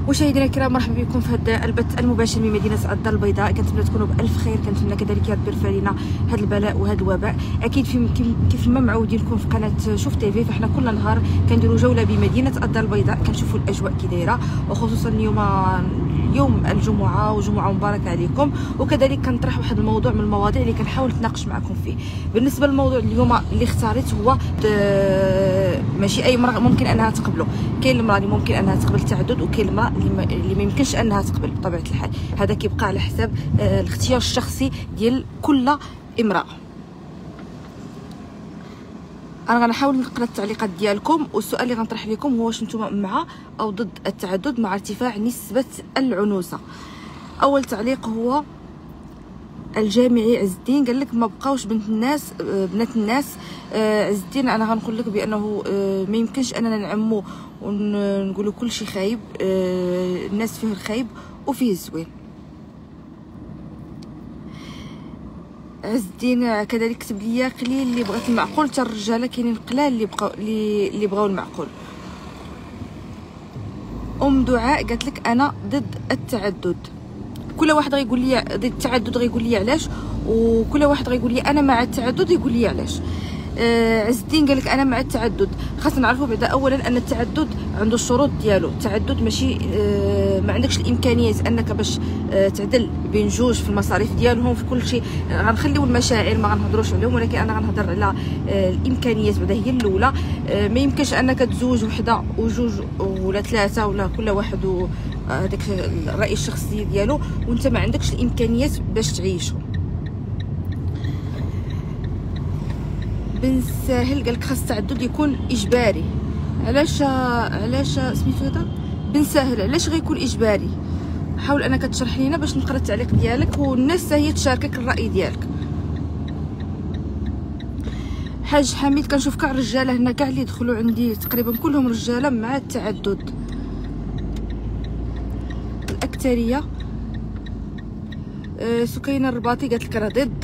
مشاهدينا الكرام، مرحبا بكم في هذا البث المباشر من مدينه الدار البيضاء. كنتمنى تكونوا بالف خير، كنتمنى كذلك يا ربي يرفع علينا هذا البلاء وهذا الوباء. اكيد كيف ما معودين لكم في قناه شوف تيفي، فاحنا كل نهار كنديروا جوله بمدينه الدار البيضاء، كنشوفوا الاجواء كي دايره، وخصوصا اليوم يوم الجمعه وجمعه مباركه عليكم. وكذلك كنطرح واحد الموضوع من المواضيع اللي كنحاول نتناقش معكم فيه. بالنسبه للموضوع اليوم اللي اختاريت هو ماشي اي امراه ممكن انها تقبله. كاين المراه اللي ممكن انها تقبل التعدد، وكاين المراه اللي ما يمكنش انها تقبل بطبيعه الحال. هذا كيبقى على حساب الاختيار الشخصي ديال كل امراه. انا غنحاول نقرا التعليقات ديالكم، والسؤال اللي غنطرح لكم هو واش نتوما مع او ضد التعدد مع ارتفاع نسبه العنوسه. اول تعليق هو الجامعي عز الدين، قال لك ما بقاوش بنات الناس. عز الدين انا غنقول لك بانه ما يمكنش اننا نعمو ونقولوا كل شيء خايب. الناس فيه الخايب وفيه الزوين. عز الدين كذلك كتب لي قليل اللي بغات المعقول، حتى الرجاله كاينين قلال اللي بغاو المعقول. دعاء قالت لك انا ضد التعدد. كل واحد غيقول لي ضد التعدد غيقول لي علاش، وكل واحد غيقول لي انا مع التعدد يقول لي علاش. عز الدين قال لك انا مع التعدد. خاصنا نعرفوا بعدا اولا ان التعدد عنده الشروط ديالو. التعدد ماشي ما عندكش الامكانيات انك باش تعدل بين جوج في المصاريف ديالهم في كل شيء. غنخليو المشاعر ما غنهضروش عليهم، ولكن انا غنهضر على الامكانيات بعدا هي الاولى. ما يمكنش انك تزوج وحده وجوج ولا ثلاثه ولا كل واحد هذاك الراي الشخصي ديالو وانت ما عندكش الامكانيات باش تعيشهم. بن ساهل قالك خاص التعدد يكون اجباري. علاش سميتو هذا بن ساهل؟ علاش غيكون اجباري؟ حاول انك تشرح لينا باش نقرا التعليق ديالك والناس هي تشاركك الراي ديالك. حاج حميد كنشوف كاع الرجاله هنا، كاع اللي يدخلوا عندي تقريبا كلهم رجاله مع التعدد، الاكثريه. سكينه الرباطي قالت لك راه ضد.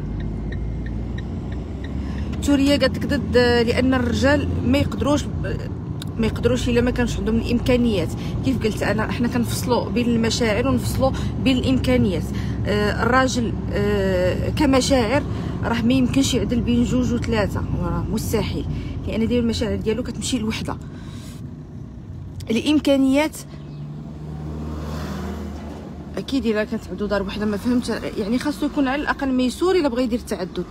توريا قالت لك ضد لان الرجال ما يقدروش الا ما كانش عندهم الامكانيات. كيف قلت انا، احنا كنفصلوا بين المشاعر ونفصلوا بين الامكانيات. الراجل كمشاعر راه ما يمكنش يعدل بين جوج وثلاثه، راه مستحيل، لان ديال المشاعر ديالو كتمشي لوحده. الامكانيات اكيد الا كانت عنده دار وحده ما فهمتش، يعني خاصو يكون على الاقل ميسور الا بغى يدير التعدد.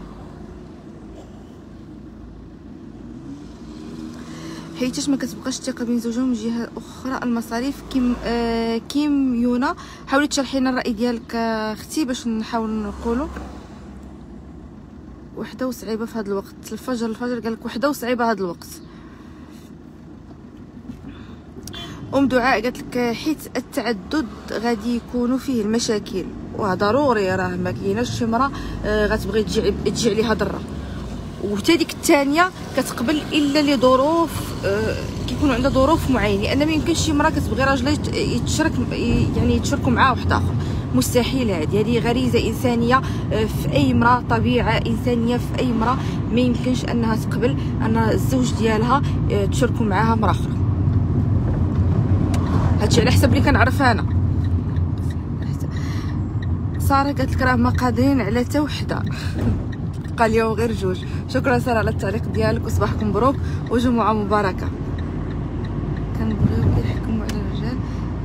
حيتاش ما كتبقاش الثقه بين زوجهم من جهه اخرى. المصاريف كيم يونا، حاولي تشرحي لنا الراي ديالك اختي باش نحاول نقولوا. وحده وصعيبه في هذا الوقت. الفجر قال لك وحده وصعيبه هذا الوقت. دعاء قالت لك حيت التعدد غادي يكونوا فيه المشاكل، وضروري راه ما كايناش شي مرا غتبغي تجي عليها ضره. وحتى ديك الثانيه كتقبل الا لظروف كيكونوا عندها ظروف معينه، لان ما يمكنش شي مرا كتبغي راجلها يتشاركوا معاه واحد اخر، مستحيل. هذه غريزه انسانيه في اي امراه، طبيعه انسانيه في اي امراه، ما يمكنش انها تقبل ان الزوج ديالها تشاركوا معاها مرا اخرى. هادشي على حسب اللي كنعرف انا. ساره قالت لك راه ما قادرين على حتى وحده قال اليوم غير جوج. شكرا ساره على التعليق ديالك، وصباحكم مبروك وجمعه مباركه. كنبغيو يحكموا على الرجال.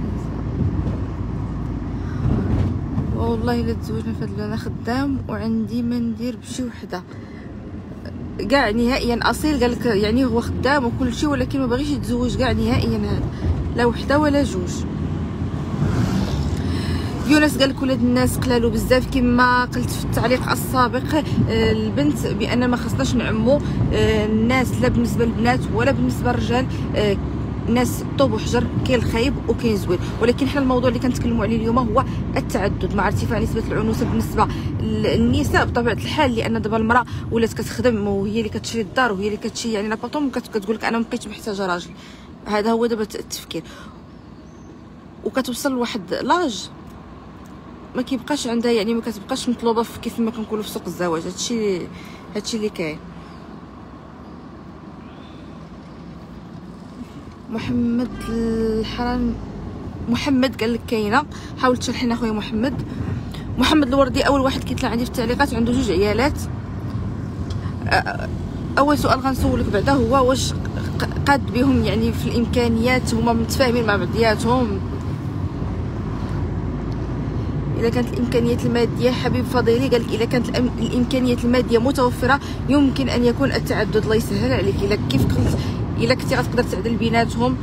والله الا تزوجنا فهاد انا خدام وعندي ما ندير بشي وحده كاع نهائيا. اصيل قال لك يعني هو خدام وكل شيء، ولكن ما باغيش يتزوج كاع نهائيا، هذا لا وحده ولا جوج. يونس قال لك ولاد الناس قلالو بزاف. كما قلت في التعليق السابق البنت بان ما خصناش نعمو الناس، لا بالنسبه للبنات ولا بالنسبه للرجال. ناس طوب وحجر، كاين الخايب وكاين زوين، ولكن حنا الموضوع اللي كنتكلموا عليه اليوم هو التعدد مع ارتفاع نسبه العنوسه بالنسبه للنساء بطبيعه الحال. لان دابا المراه ولات كتخدم وهي اللي كتشري الدار وهي اللي كتشري يعني لاباطوم، كتقول لك انا ما بقيتش محتاجه راجل. هذا هو دابا التفكير، وكتوصل لواحد لاج ما كيبقاش عندها، يعني ما كتبقاش مطلوبه في كيف ما كنقولوا في سوق الزواج. هادشي اللي كاين. محمد الحرام محمد قال لك كاينه، حاول تشرحي لنا خويا محمد. محمد الوردي اول واحد كيطلع عندي في التعليقات عنده 2 عيالات. اول سؤال غنسولك بعدا هو واش قاد بهم يعني في الامكانيات، هما متفاهمين مع بعضياتهم؟ اذا كانت الامكانيات الماديه، حبيب فضيلي قال لك اذا كانت الامكانيات الماديه متوفره يمكن ان يكون التعدد. الله يسهل عليك. الا كيف قلت، الا كنتي غتقدر تعدل بيناتهم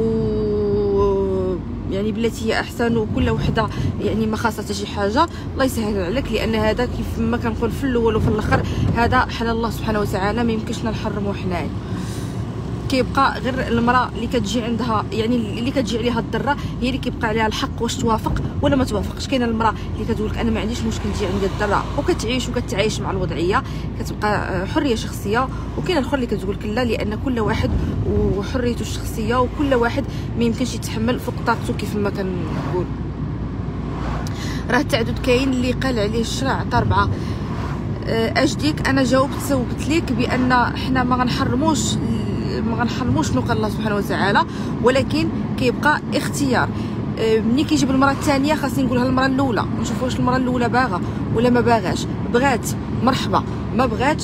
يعني بالتي هي احسن، وكل وحده يعني ما خاصها شي حاجه، الله يسهل عليك. لان هذا كيف ما كنقول في الاول وفي الاخر هذا حلال الله سبحانه وتعالى، ما يمكنش نحرموه حنايا. كيبقى غير المراه اللي كتجي عندها يعني اللي كتجي عليها الضره هي اللي كيبقى عليها الحق واش توافق ولا ما توافقش. كاينه المراه اللي كتقول لك انا ما عنديش مشكل تجي عندي الضره وكتعيش وكتعايش مع الوضعيه، كتبقى حريه شخصيه. وكاينه الاخرى اللي كتقول لك لا، لان كل واحد وحريته الشخصيه، وكل واحد ما يمكنش يتحمل فوق طاقته كيف ما كنقول. راه التعدد كاين، اللي قال عليه الشرع عطى 4. اجديك انا جاوبت ليك بان حنا ما غنحرموش شنو قال الله سبحانه وتعالى، ولكن كيبقى اختيار. ملي كيجيب المراه الثانيه خاصني نقولها المراه الاولى، نشوف واش المراه الاولى باغا ولا ما باغاش. بغات مرحبا، ما بغاتش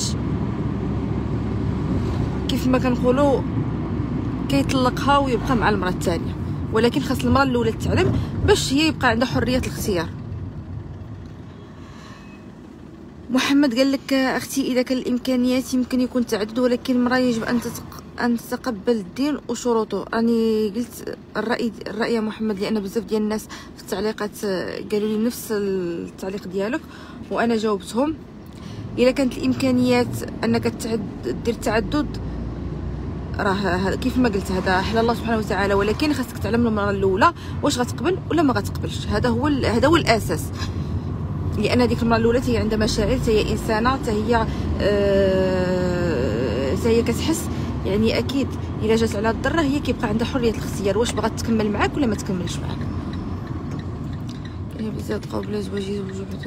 كيف ما كنقولوا كيطلقها ويبقى مع المراه الثانيه. ولكن خاص المراه الاولى تعلم باش هي يبقى عندها حريه الاختيار. محمد قال لك اختي اذا كان الامكانيات يمكن يكون تعدد، ولكن المراه يجب ان تتقبل الدين وشروطه. راني قلت الراي يا محمد، لان بزاف ديال الناس في التعليقات قالوا لي نفس التعليق ديالك وانا جاوبتهم. اذا كانت الامكانيات انك دير تعدد، راه كيف ما قلت هذا حلال الله سبحانه وتعالى، ولكن خاصك تعلم المره الاولى واش غتقبل ولا ما غتقبلش. هذا هو الاساس. لان هذيك المراه الاولى هي عندها مشاعر، هي انسانه، هي كتحس. يعني اكيد الا جات على الضره هي كيبقى عندها حريه الاختيار واش بغات تكمل معاك ولا ما تكملش معاك. هي بزاف قبل زواجي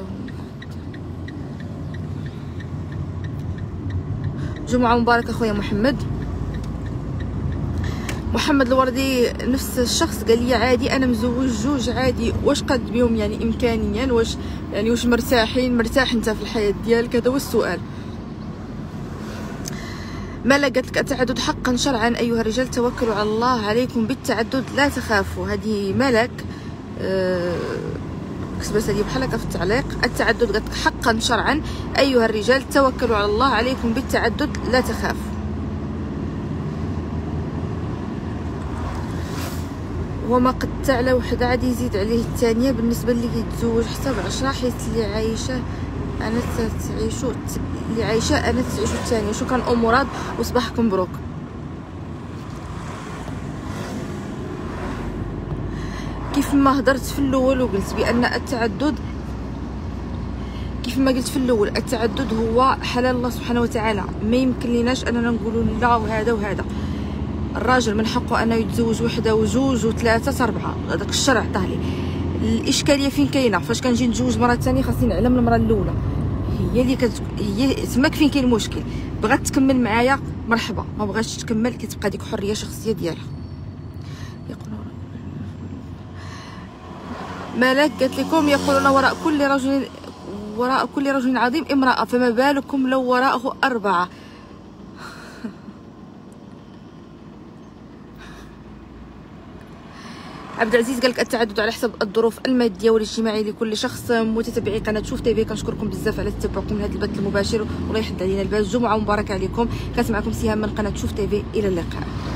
جمعه مباركه خويا محمد. محمد الوردي نفس الشخص قال لي عادي انا مزوج 2 عادي، واش قد بهم يعني امكانيا، واش مرتاح انت في الحياه ديالك؟ هذا هو السؤال. مالا قالت لك التعدد حقا شرعا ايها الرجال توكلوا على الله عليكم بالتعدد لا تخافوا. هذه ملك كتبت هذه بحال هكا في التعليق. التعدد قالت لك حقا شرعا ايها الرجال توكلوا على الله عليكم بالتعدد لا تخافوا. وما قد تعلى وحده عاد يزيد عليه الثانيه. بالنسبه اللي كيتزوج حتى ب10 حيت اللي عايشه انا تعيشوا الثانيه. شكرا ام مراد وصباحكم مبروك. كيف ما هضرت في الاول وقلت بان التعدد، كيف ما قلت في الاول التعدد هو حلال الله سبحانه وتعالى، ما يمكن ليناش اننا نقولوا لا وهذا وهذا. الراجل من حقه انه يتزوج 1 و2 و3 و4، هذاك الشرع عطاه ليه. الاشكاليه فين كاينه؟ فاش كنجي نتزوج مره ثانيه خاصني نعلم المره الاولى هي اللي هي تماك فين كاين المشكل. بغات تكمل معايا مرحبا، ما بغاتش تكمل كتبقى ديك حريه شخصيه ديالها. ملاك قالت لكم يقولون وراء كل رجل عظيم امراه، فما بالكم لو وراءه 4. عبد العزيز قالك التعدد على حسب الظروف الماديه والاجتماعيه لكل شخص. متتبعي قناه شوف تيفي كنشكركم بزاف على تتبعكم لهذا البث المباشر، والله يحد علينا البال. جمعه مباركه عليكم. كانت معكم سهام من قناه شوف تيفي، الى اللقاء.